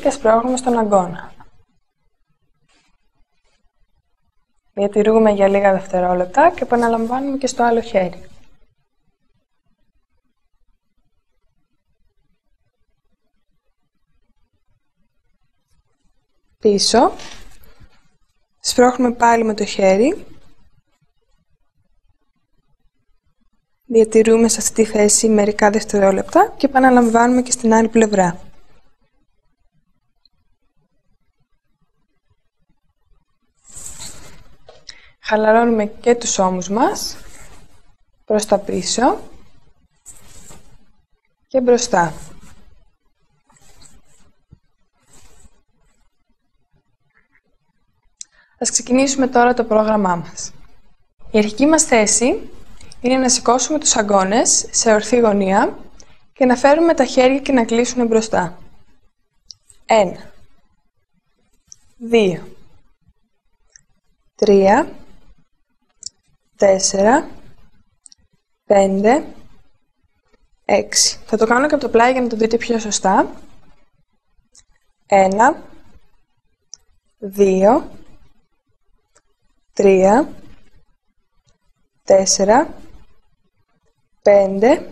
και σπρώχνουμε στον αγκώνα. Διατηρούμε για λίγα δευτερόλεπτα και επαναλαμβάνουμε και στο άλλο χέρι. Πίσω. Σπρώχνουμε πάλι με το χέρι. Διατηρούμε σε αυτή τη θέση μερικά δευτερόλεπτα και επαναλαμβάνουμε και στην άλλη πλευρά. Χαλαρώνουμε και τους ώμους μας προς τα πίσω και μπροστά. Ας ξεκινήσουμε τώρα το πρόγραμμά μας. Η αρχική μας θέση είναι να σηκώσουμε τους αγκώνες σε ορθή γωνία και να φέρουμε τα χέρια και να κλείσουν μπροστά. 1, 2, 3, 4, 5, 6. Θα το κάνω και από το πλάι για να το δείτε πιο σωστά. 1, 2, 3, 4, 5,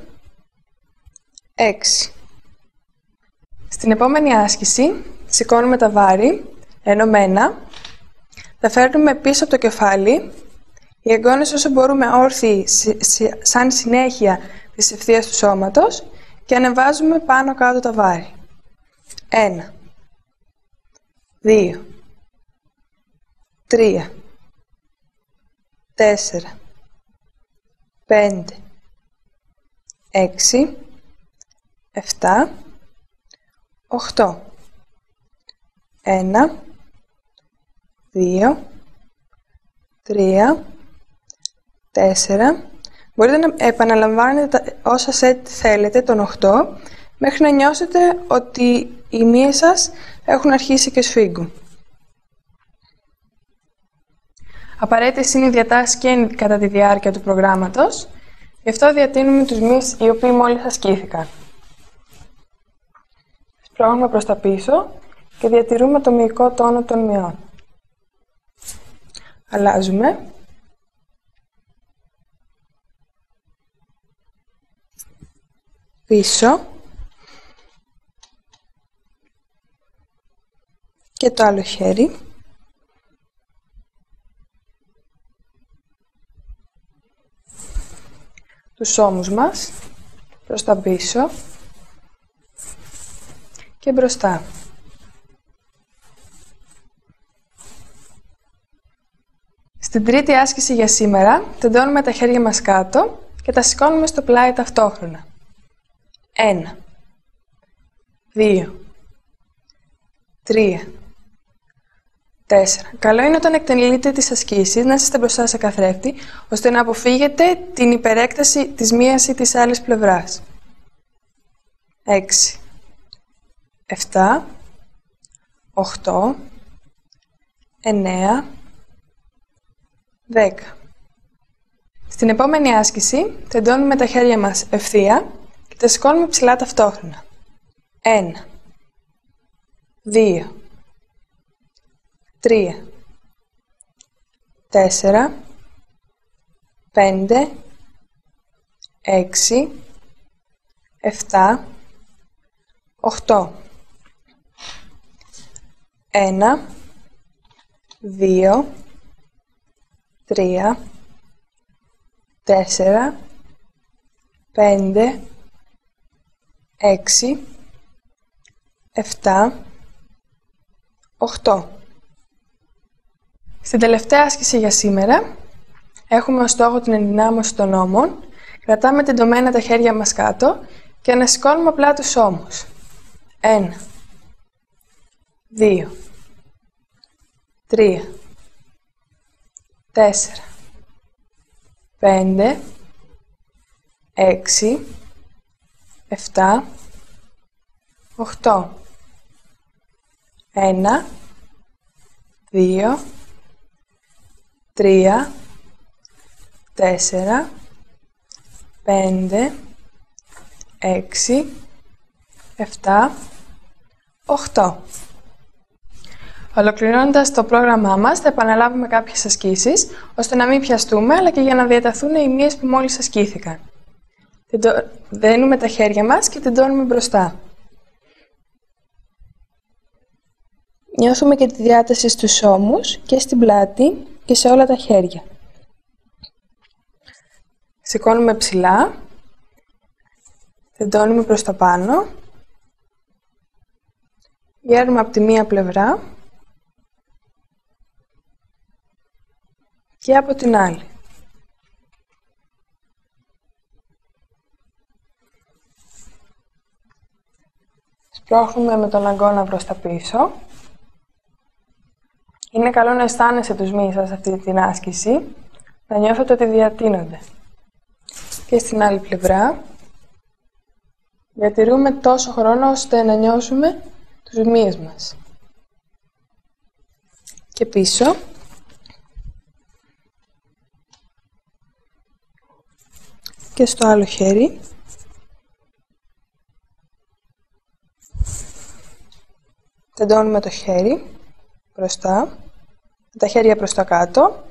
6. Στην επόμενη άσκηση σηκώνουμε τα βάρη ενωμένα, τα φέρνουμε πίσω από το κεφάλι, οι αγκώνες όσο μπορούμε όρθιοι σαν συνέχεια της ευθείας του σώματος και ανεβάζουμε πάνω κάτω τα βάρη. 1, 2, 3, 4, 5, 6, 7, 8. 1, 2, 3, 4. Μπορείτε να επαναλαμβάνετε όσα σετ θέλετε, τον 8, μέχρι να νιώσετε ότι οι μύες σας έχουν αρχίσει και σφίγγουν. Απαραίτητες είναι οι διατάσεις και κατά τη διάρκεια του προγράμματος, γι' αυτό διατείνουμε τους μυες οι οποίοι μόλις ασκήθηκαν. Σπρώχνουμε προς τα πίσω και διατηρούμε το μυϊκό τόνο των μυών. Αλλάζουμε. Πίσω. Και το άλλο χέρι. Τους ώμους μας προς τα πίσω και μπροστά. Στην τρίτη άσκηση για σήμερα, τεντώνουμε τα χέρια μας κάτω και τα σηκώνουμε στο πλάι ταυτόχρονα. 1, 2, 3, 4. Καλό είναι όταν εκτελείτε τις ασκήσεις να είστε μπροστά σε καθρέφτη, ώστε να αποφύγετε την υπερέκταση της μίας ή της άλλης πλευράς. 6, 7, 8, 9, 10. Στην επόμενη άσκηση, τεντώνουμε τα χέρια μας ευθεία και τα σηκώνουμε ψηλά ταυτόχρονα. 1, 2, 3, 4, 5, 6, 7, 8. 1, 2, 3, 4, 5, 6, 7, 8. Στην τελευταία άσκηση για σήμερα έχουμε ως στόχο την ενδυνάμωση των ώμων, κρατάμε τεντωμένα τα χέρια μας κάτω και ανασηκώνουμε απλά τους ώμους. 1, 2, 3, 4, 5, 6, 7, 8. 1, 2, 3, 4, 5, 6, 7, 8. Ολοκληρώνοντας το πρόγραμμά μας, θα επαναλάβουμε κάποιες ασκήσεις, ώστε να μην πιαστούμε, αλλά και για να διαταθούν οι μύες που μόλις ασκήθηκαν. Δένουμε τα χέρια μας και τεντώνουμε μπροστά. Νιώθουμε και τη διάταση στους ώμους και στην πλάτη και σε όλα τα χέρια. Σηκώνουμε ψηλά, τεντώνουμε προς τα πάνω, γέρνουμε από τη μία πλευρά και από την άλλη. Σπρώχνουμε με τον αγκώνα προς τα πίσω. Είναι καλό να αισθάνεσαι τους μυς σας αυτή την άσκηση, να νιώθετε ότι διατείνονται. Και στην άλλη πλευρά, διατηρούμε τόσο χρόνο ώστε να νιώσουμε τους μυς μας. Και πίσω. Και στο άλλο χέρι. Τεντώνουμε το χέρι μπροστά, τα χέρια προς τα κάτω.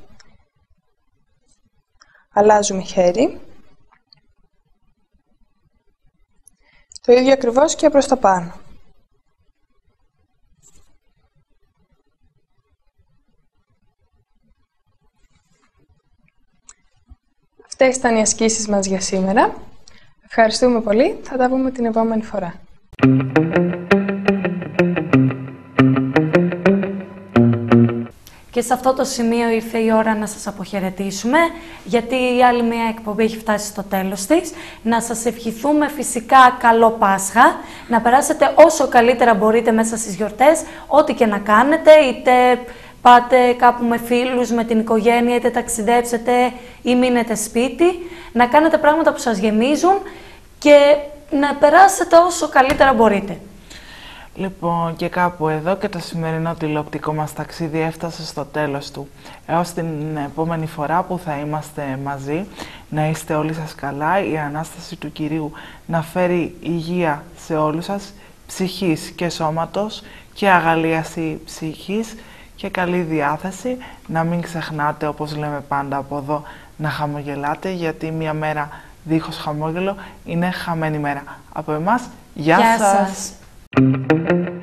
Αλλάζουμε χέρι. Το ίδιο ακριβώς και προς τα πάνω. Αυτές ήταν οι ασκήσεις μας για σήμερα. Ευχαριστούμε πολύ. Θα τα πούμε την επόμενη φορά. Και σε αυτό το σημείο ήρθε η ώρα να σας αποχαιρετήσουμε, γιατί η άλλη μια εκπομπή έχει φτάσει στο τέλος της. Να σας ευχηθούμε φυσικά καλό Πάσχα, να περάσετε όσο καλύτερα μπορείτε μέσα στις γιορτές, ό,τι και να κάνετε, είτε πάτε κάπου με φίλους, με την οικογένεια, είτε ταξιδέψετε ή μείνετε σπίτι, να κάνετε πράγματα που σας γεμίζουν και να περάσετε όσο καλύτερα μπορείτε. Λοιπόν, και κάπου εδώ και το σημερινό τηλεοπτικό μας ταξίδι έφτασε στο τέλος του. Έως την επόμενη φορά που θα είμαστε μαζί, να είστε όλοι σας καλά, η Ανάσταση του Κυρίου να φέρει υγεία σε όλους σας, ψυχής και σώματος και αγαλίαση ψυχής και καλή διάθεση. Να μην ξεχνάτε, όπως λέμε πάντα από εδώ, να χαμογελάτε, γιατί μια μέρα δίχως χαμόγελο είναι χαμένη μέρα. Από εμάς, γεια σας!